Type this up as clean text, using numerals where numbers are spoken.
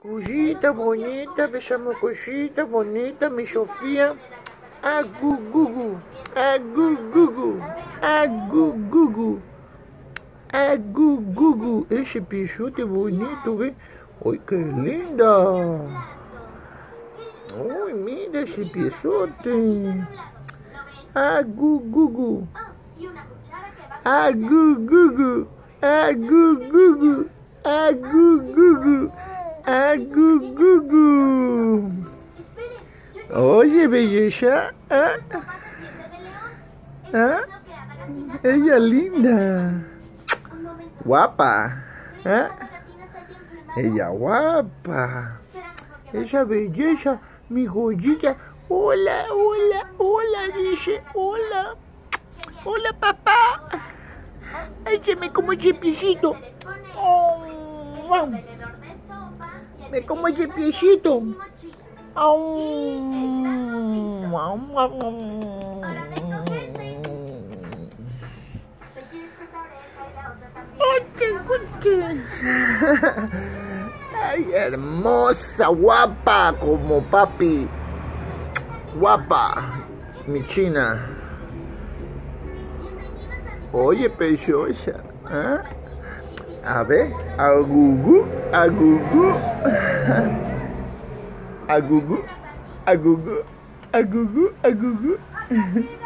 Cosita bonita, besamos cosita bonita, mi Sofía. Agugugu, agugugu, agugugu, agugugu. Ese piezote bonito, ¿ve? ¡Ay, qué linda! ¡Ay, mira ese piezote! Agugugu, agugugu, agugugu, agugugu. Agugugu. Oye, belleza. Ella linda. Guapa. Ella guapa. Esa belleza, mi joyita. Hola, hola, hola, dice. Hola. Hola, papá. Ay, se me como ese piecito. Oh, wow. Me como ese piecito. Ay, hermosa, guapa como papi. Guapa, mi china. Oye, preciosa. ¿Eh? A ver, agugu, agugu, agugu, agugu, agugu, agugu.